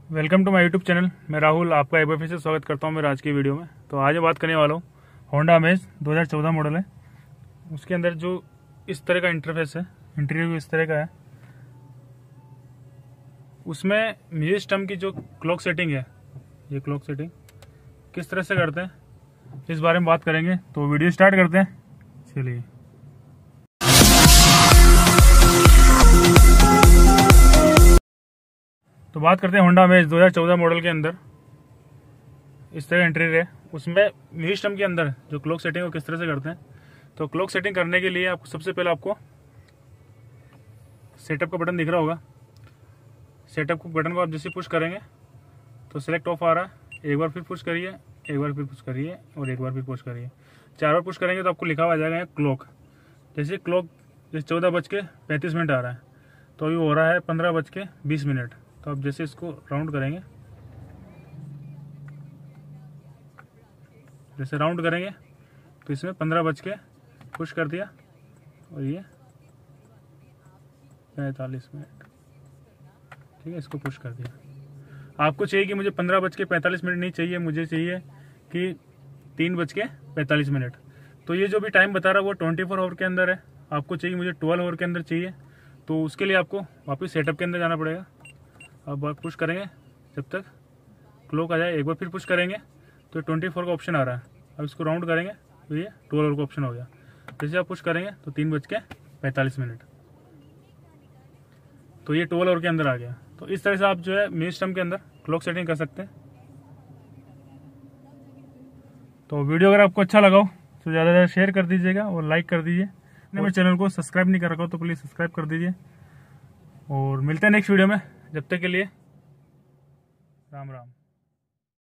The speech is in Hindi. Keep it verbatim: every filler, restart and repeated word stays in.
Welcome to my YouTube channel. मैं राहुल आपका एक बार फिर से स्वागत करता हूं मेरे आज की वीडियो में। तो आज मैं बात करने वाला हूं होंडा अमेज दो हज़ार चौदह मॉडल है। उसके अंदर जो इस तरह का इंटरफेस है, इंटीरियर इस तरह का है। उसमें म्यूजिक सिस्टम की जो क्लॉक सेटिंग है, ये क्लॉक सेटिंग किस तरह से करते हैं इस बारे में बात करेंगे। तो वीडियो स्टार्ट करते हैं, चलिए। तो बात करते हैं होंडा अमेज दो हज़ार चौदह मॉडल के अंदर इस तरह इंटीरियर है। उसमें म्यूजिक सिस्टम के अंदर जो क्लॉक सेटिंग है वो किस तरह से करते हैं। तो क्लॉक सेटिंग करने के लिए आपको सबसे पहले आपको सेटअप का बटन दिख रहा होगा। सेटअप को बटन को आप जैसे पुश करेंगे तो सिलेक्ट ऑफ आ रहा है। एक बार फिर पुश करिए, एक बार फिर पुश करिए और एक बार फिर पुश करिए। चार बार पुश करेंगे तो आपको लिखा हुआ आ जाएगा क्लॉक। जैसे क्लॉक जैसे चौदह बज के पैंतीस मिनट आ रहा है, तो अभी हो रहा है पंद्रह बज के बीस मिनट। तो आप जैसे इसको राउंड करेंगे, जैसे राउंड करेंगे तो इसमें पंद्रह बज के पुश कर दिया और ये पैंतालीस मिनट, ठीक है, इसको पुश कर दिया। आपको चाहिए कि मुझे पंद्रह बज के पैंतालीस मिनट नहीं चाहिए, मुझे चाहिए कि तीन बज के पैंतालीस मिनट। तो ये जो भी टाइम बता रहा है वो ट्वेंटी फोर आवर के अंदर है। आपको चाहिए मुझे ट्वेल्व आवर के अंदर चाहिए, तो उसके लिए आपको वापस सेटअप के अंदर जाना पड़ेगा। अब पुश करेंगे जब तक क्लॉक आ जाए, एक बार फिर पुश करेंगे तो ट्वेंटी फोर का ऑप्शन आ रहा है। अब इसको राउंड करेंगे तो ये ट्वेल्व आवर का ऑप्शन हो गया। जैसे आप पुश करेंगे तो तीन बज के पैंतालीस मिनट, तो ये ट्वेल्व आवर के अंदर आ गया। तो इस तरह से आप जो है म्यूजिक सिस्टम के अंदर क्लॉक सेटिंग कर सकते हैं। तो वीडियो अगर आपको अच्छा लगा हो तो ज़्यादा से ज़्यादा शेयर कर दीजिएगा और लाइक कर दीजिए। मेरे चैनल को सब्सक्राइब नहीं कर रखा हो तो प्लीज़ सब्सक्राइब कर दीजिए। और मिलते हैं नेक्स्ट वीडियो में, जब तक के लिए राम राम।